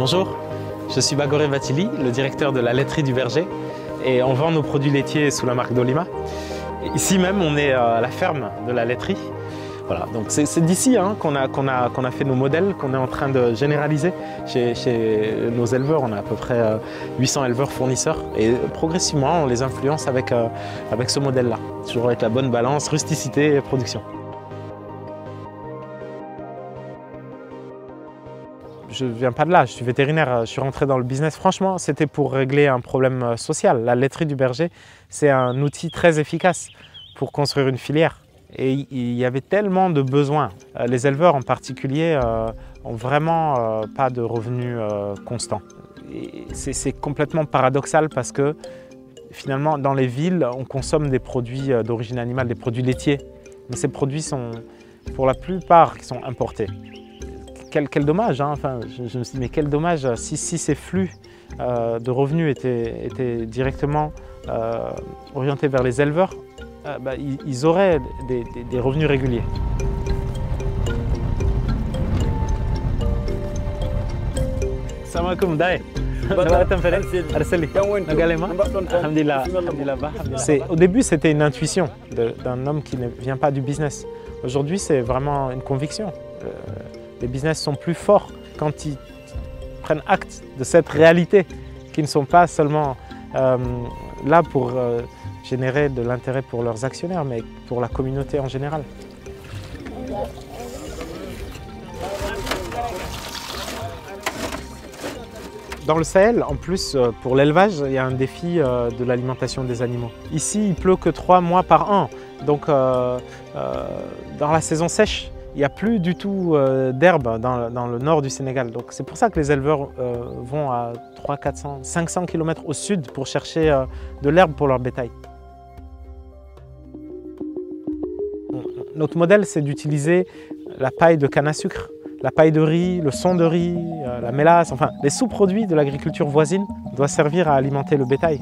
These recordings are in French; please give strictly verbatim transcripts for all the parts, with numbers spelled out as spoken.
Bonjour, je suis Bagoré Vatili, le directeur de la laiterie du Verger, et on vend nos produits laitiers sous la marque d'Olima. Ici même, on est à la ferme de la laiterie. Voilà, donc c'est d'ici hein, qu'on a, qu'on a, qu'on a fait nos modèles, qu'on est en train de généraliser chez, chez nos éleveurs. On a à peu près huit cents éleveurs fournisseurs et progressivement, on les influence avec, euh, avec ce modèle-là, toujours avec la bonne balance, rusticité et production. Je ne viens pas de là, je suis vétérinaire, je suis rentré dans le business. Franchement, c'était pour régler un problème social. La laiterie du berger, c'est un outil très efficace pour construire une filière. Et il y avait tellement de besoins. Les éleveurs en particulier euh, ont vraiment euh, pas de revenus euh, constants. C'est complètement paradoxal parce que finalement, dans les villes, on consomme des produits d'origine animale, des produits laitiers. Mais ces produits sont, pour la plupart, qui sont importés. Quel, quel dommage, hein. Enfin, je, je me suis dit, mais quel dommage si, si ces flux euh, de revenus étaient, étaient directement euh, orientés vers les éleveurs, euh, bah, ils, ils auraient des, des, des revenus réguliers. Salam alaikum, Dae. Au début, c'était une intuition d'un homme qui ne vient pas du business. Aujourd'hui, c'est vraiment une conviction. Euh, Les business sont plus forts quand ils prennent acte de cette réalité, qui ne sont pas seulement euh, là pour euh, générer de l'intérêt pour leurs actionnaires, mais pour la communauté en général. Dans le Sahel, en plus, pour l'élevage, il y a un défi euh, de l'alimentation des animaux. Ici, il pleut que trois mois par an, donc euh, euh, dans la saison sèche, il n'y a plus du tout euh, d'herbe dans, dans le nord du Sénégal. Donc c'est pour ça que les éleveurs euh, vont à trois cents, quatre cents, cinq cents kilomètres au sud pour chercher euh, de l'herbe pour leur bétail. Notre modèle, c'est d'utiliser la paille de canne à sucre, la paille de riz, le son de riz, euh, la mélasse, enfin les sous-produits de l'agriculture voisine doivent servir à alimenter le bétail.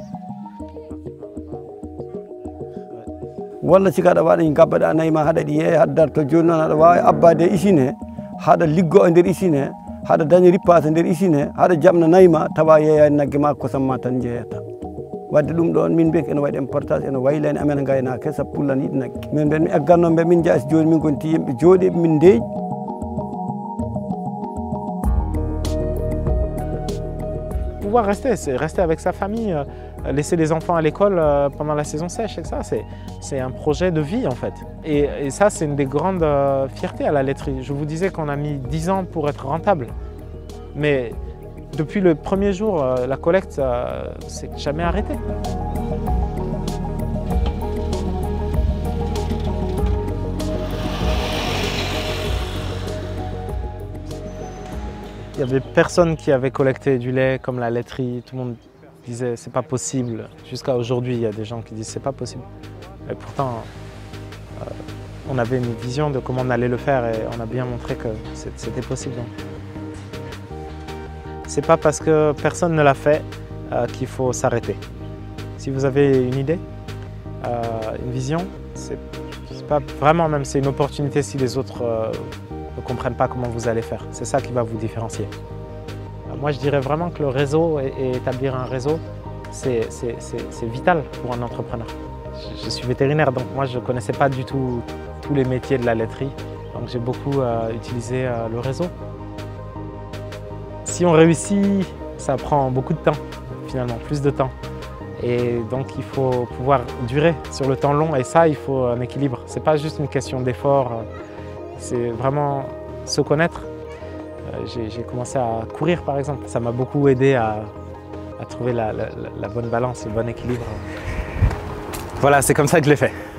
walla sika aɗa waɗa gabbaɗa anayi ma haɗa ɗi yeeya haɗa darto joni noon aɗa wawi abbade e usine he haɗa liggo e nder usine he haɗa daña rippase nder usine he haɗa jamna nayi ma tawa yeeyani naggue ma kosam ma tan jeeyata wadde ɗum ɗon min mbiya ene waɗi importance ene waylani amen gaynaka sabu pullan yiɗi naggue min mbiyan mi egganno ɓe min jasi joni min gonti yimɓe jooɗi min ndeeƴi. Pouvoir rester, c'est rester avec sa famille, euh, laisser les enfants à l'école euh, pendant la saison sèche, et ça, c'est un projet de vie en fait. Et, et ça, c'est une des grandes euh, fiertés à la laiterie. Je vous disais qu'on a mis dix ans pour être rentable, mais depuis le premier jour, euh, la collecte, euh, s'est jamais arrêtée. Il n'y avait personne qui avait collecté du lait comme la laiterie. Tout le monde disait c'est pas possible. Jusqu'à aujourd'hui, il y a des gens qui disent c'est pas possible. Et pourtant, euh, on avait une vision de comment on allait le faire et on a bien montré que c'était possible. C'est pas parce que personne ne l'a fait euh, qu'il faut s'arrêter. Si vous avez une idée, euh, une vision, c'est pas vraiment même, c'est une opportunité si les autres euh, ne comprennent pas comment vous allez faire. C'est ça qui va vous différencier. Moi, je dirais vraiment que le réseau et, et établir un réseau, c'est vital pour un entrepreneur. Je, je suis vétérinaire, donc moi, je ne connaissais pas du tout tous les métiers de la laiterie. Donc, j'ai beaucoup euh, utilisé euh, le réseau. Si on réussit, ça prend beaucoup de temps, finalement, plus de temps. Et donc, il faut pouvoir durer sur le temps long. Et ça, il faut un équilibre. Ce n'est pas juste une question d'effort. C'est vraiment se connaître. J'ai commencé à courir par exemple. Ça m'a beaucoup aidé à, à trouver la, la, la bonne balance, le bon équilibre. Voilà, c'est comme ça que je l'ai fait.